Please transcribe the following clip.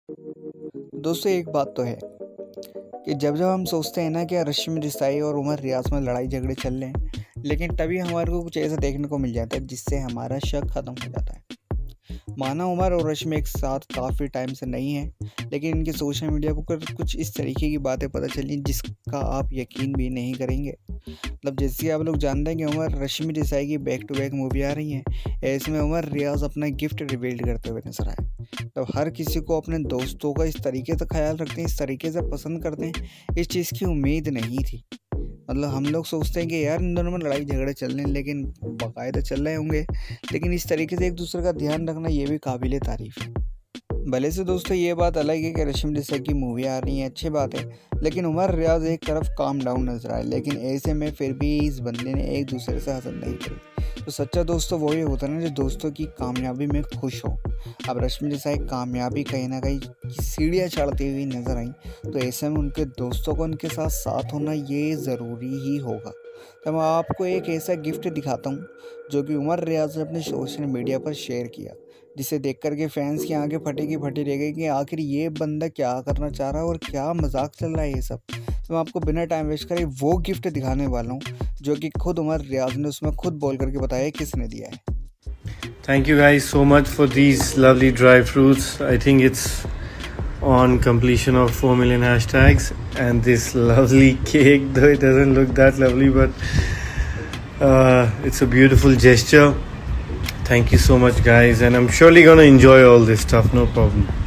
दोस्तों एक बात तो है कि जब हम सोचते हैं ना कि रश्मि देसाई और उमर रियाज में लड़ाई झगड़े चल रहे हैं, लेकिन तभी हमारे को कुछ ऐसा देखने को मिल जाता है जिससे हमारा शक ख़त्म हो जाता है। माना उमर और रश्मि एक साथ काफ़ी टाइम से नहीं है, लेकिन इनके सोशल मीडिया पर कुछ इस तरीके की बातें पता चली जिसका आप यकीन भी नहीं करेंगे। मतलब जैसे आप लोग जानते हैं कि उमर रश्मि देसाई की बैक टू बैक मूवी आ रही हैं, ऐसे में उमर रियाज अपना गिफ्ट रिवील करते हुए नजर आए। तब हर किसी को अपने दोस्तों का इस तरीके से ख्याल रखते हैं, इस तरीके से पसंद करते हैं, इस चीज़ की उम्मीद नहीं थी। मतलब हम लोग सोचते हैं कि यार इन दोनों में लड़ाई झगड़े चल रहे हैं, लेकिन बाकायदा चल रहे होंगे, लेकिन इस तरीके से एक दूसरे का ध्यान रखना ये भी काबिल तारीफ़ है। भले से दोस्तों ये बात अलग है कि रश्मि देसाई की मूवी आ रही है, अच्छी बात है, लेकिन उमर रियाज एक तरफ काम डाउन नजर आए, लेकिन ऐसे में फिर भी इस बंदे ने एक दूसरे से हसद नहीं करी। तो सच्चा दोस्तों वही होता है ना जो दोस्तों की कामयाबी में खुश हो। अब रश्मि देसाई कामयाबी कहीं ना कहीं सीढ़ियाँ चढ़ती हुई नजर आई, तो ऐसे में उनके दोस्तों को उनके साथ साथ होना ये ज़रूरी ही होगा। तो मैं आपको एक ऐसा गिफ्ट दिखाता हूँ जो कि उमर रियाज ने अपने सोशल मीडिया पर शेयर किया, जिसे देख कर के फैंस की आंखें फटी रह गई कि आखिर ये बंदा क्या करना चाह रहा है और क्या मजाक चल रहा है ये सब। तो मैं आपको बिना टाइम वेस्ट करे वो गिफ्ट दिखाने वाला हूँ जो कि खुद उमर रियाज ने उसमें खुद बोल करके बताया किसने दिया है। Thank you guys so much for these lovely dry fruits. I think it's on completion of 4 million hashtags, and this lovely cake, though it doesn't look that lovely, but it's a beautiful gesture. Thank you so much guys, and I'm surely gonna enjoy all this stuff, no problem.